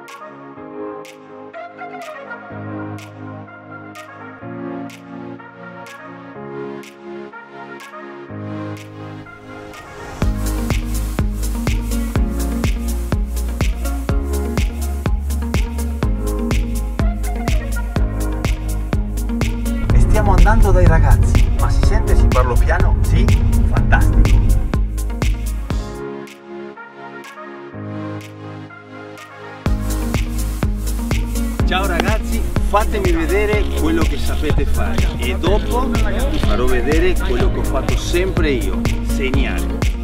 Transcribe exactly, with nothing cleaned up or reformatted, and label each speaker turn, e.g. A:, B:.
A: Stiamo andando dai ragazzi, ma si sente se parlo piano? Sì? Fantastico! Ciao ragazzi, fatemi vedere quello che sapete fare e dopo vi farò vedere quello che ho fatto sempre io, segnare.